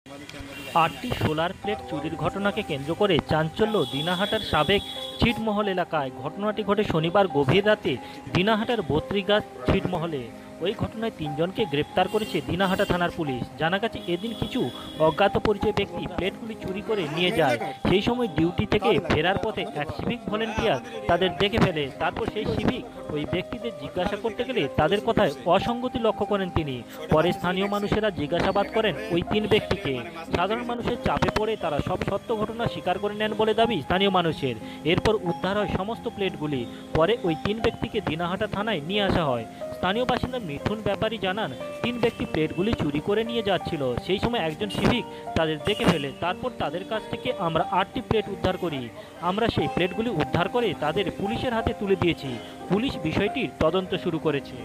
8টি solar plate চুরির ঘটনাকে কেন্দ্র করে চাঞ্চল্য দিনাহাটার সাবেক ছিটমহল এলাকায়। ঘটনাটি ঘটে শনিবার গভীর রাতে দিনাহাটার বত্রিগাছ ছিটমহলে। ওই ঘটনায় 3 জনকে গ্রেপ্তার করেছে দিনাহাটা থানার পুলিশ। জানা গেছে, এদিন কিছু অজ্ঞাত পরিচয় ব্যক্তি প্লেটগুলি চুরি করে নিয়ে যায়। সেই সময় ডিউটি থেকে ফেরার পথে এক সিভিক ভলেন্টিয়ার তাদের দেখে ফেলে। তারপর সেই সিভিক ওই ব্যক্তিদের জিজ্ঞাসা করতে গেলে তাদের কথায় অসঙ্গতি লক্ষ্য করেন তিনি। পরে স্থানীয় মানুষেরা জিজ্ঞাসাবাদ করেন ওই 3 ব্যক্তিকে। সাধারণ মানুষের চাপে পড়ে তারা সব সত্য ঘটনা স্বীকার করে নেন বলে দাবি স্থানীয় মানুষের। এরপর উদ্ধার হয় সমস্ত প্লেটগুলি। পরে ওই 3 ব্যক্তিকে দিনাহাটা থানায় নিয়ে আসা হয়। স্থানীয় বাসিন্দা মিঠুন ব্যাপারী জানান, 3 ব্যক্তি প্লেটগুলি চুরি করে নিয়ে যাচ্ছিল। সেই সময় একজন সিভিক তাদের দেখে ফেলে। তারপর তাদের কাছ থেকে আমরা 8টি প্লেট উদ্ধার করি। আমরা সেই প্লেটগুলি উদ্ধার করে তাদের পুলিশের হাতে তুলে দিয়েছি। পুলিশ বিষয়টির তদন্ত শুরু করেছে।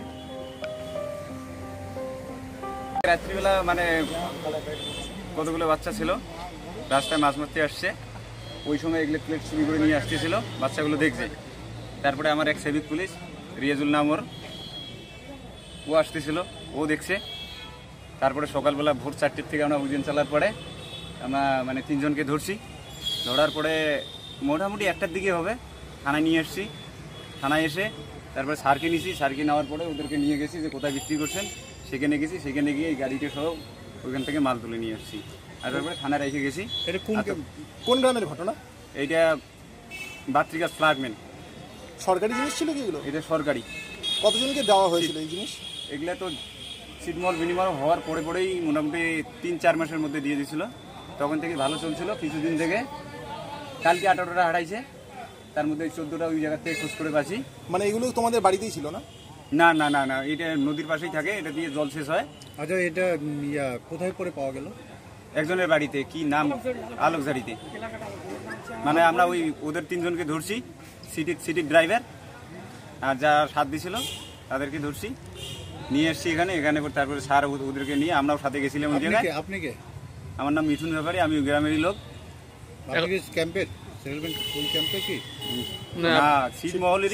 রাত্রিবেলা কতগুলো বাচ্চা ছিল, রাস্তায় মাছ মারতে আসছে। ওই সময় এগুলো প্লেট চুরি করে নিয়ে আসতেছিল, বাচ্চাগুলো দেখছে। তারপরে আমার এক সিভিক পুলিশ রিয়াজুল নামর, ও আসতেছিল, ও দেখছে। তারপরে সকালবেলা ভোর 4টের থেকে আমরা অভিযান চালার পরে আমরা 3 জনকে ধরছি। ধরার পরে মোটামুটি 1টার দিকে হবে থানায় নিয়ে আসছি। থানায় এসে তারপরে স্যারকে নিয়েছি। স্যারকে নেওয়ার পরে ওদেরকে নিয়ে গেছি যে কোথায় বিক্রি করছেন, সেখানে গেছি। সেখানে গিয়ে এই গাড়িটা সহ ওইখান থেকে মাল তুলে নিয়ে আসছি। আর তারপরে থানায় রেখে গেছি। এটা কোন গ্রামের ঘটনা? এইটা বাত্রিগাছ ফ্ল্যাগম্যান। সরকারি জিনিস ছিল কি এগুলো? এটা সরকারি। কতজনকে দেওয়া হয়েছিল এই জিনিস? এগুলো তো ছিটমহল বিনিময় হওয়ার পরেই মোটামুটি 3-4 মাসের মধ্যে দিয়ে দিয়েছিল। তখন থেকে ভালো চলছিল। কিছুদিন থেকে কালকে 18টা হারাইছে, তার মধ্যে 14টা ওই জায়গা থেকে খোঁজ করে পাচ্ছি। এগুলো তোমাদের বাড়িতেই ছিল না? না না না না, এটা নদীর পাশেই থাকে, এটা দিয়ে জল শেষ হয়। আচ্ছা, এটা কোথায় পরে পাওয়া গেল? একজনের বাড়িতে, কি নাম, আলোকঝাড়িতে। আমরা ওদের 3 জনকে ধরছি, সিটির ড্রাইভার আর যা সাথ দিছিল তাদেরকে ধরছি, নিয়ে এসছি এখানে। তারপরে স্যার ওদেরকে নিয়ে আমরাও সাথে গেছিলাম ওই জায়গায়। আপনি কে? আমার নাম মিঠুন ব্যাপারী, আমি গ্রামেরই লোক। ক্যাম্পের সেটেলমেন্ট কোন ক্যাম্পে কি? না, ছিটমহলেরই,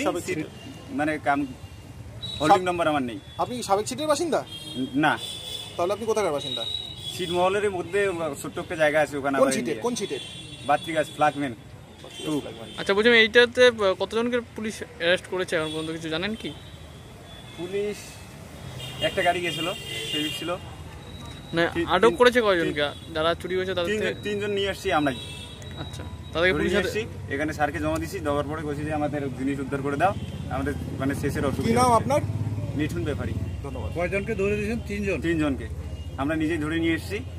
হোল্ডিং নম্বর আমার নেই। আপনি কি সাবেক সিটের বাসিন্দা? না। তাহলে আপনি কোথাকার বাসিন্দা? ছিটমহলের মধ্যে ছোট্ট একটা জায়গা আছে, ওখানে। কোন সিটের? বাত্রিগাছ ফ্ল্যাগম্যান। আচ্ছা, বলছি এইটাতে কতজনকে পুলিশ অ্যারেস্ট করেছে এখন পর্যন্ত কিছু জানেন কি? পুলিশ একটা গাড়ি গেছিল, সিভিক ছিল। না, আটক করেছে কয়জনকে যারা চুরি হয়েছে? তাদের 3 জন নিয়ে আসছি আমরাই। আচ্ছা, তাদেরকে পুলিশ আসছি এখানে স্যারকে জমা দিছি। দেওয়ার পরে বলছি যে আমাদের জিনিস উদ্ধার করে দাও, আমাদের শেষের অসুবিধা। কি নাম আপনার? মিঠুন ব্যাপারী। ধন্যবাদ। কয়জনকে ধরে দিয়েছেন? 3 জন। 3 জনকে আমরা নিজেই ধরে নিয়ে এসেছি।